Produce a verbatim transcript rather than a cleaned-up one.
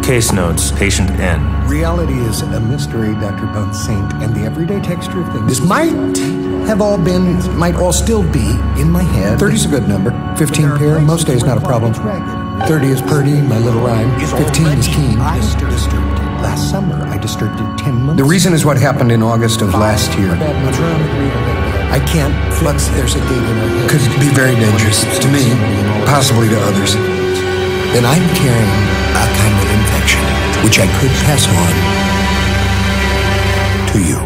Case notes, patient N. Reality is a mystery, Doctor Bone Saint, and the everyday texture of things. This might have all been, might all still be in my head. thirty's a good number. fifteen pair, most days not a problem. thirty is purdy, my little rhyme. fifteen is keen. I disturbed it. Last summer, I disturbed it ten months. The reason is what happened in August of last year. I can't flux, there's a date in our head. Could be very dangerous to me, possibly to others. Then I'm carrying a kind of infection, which I could pass on to you.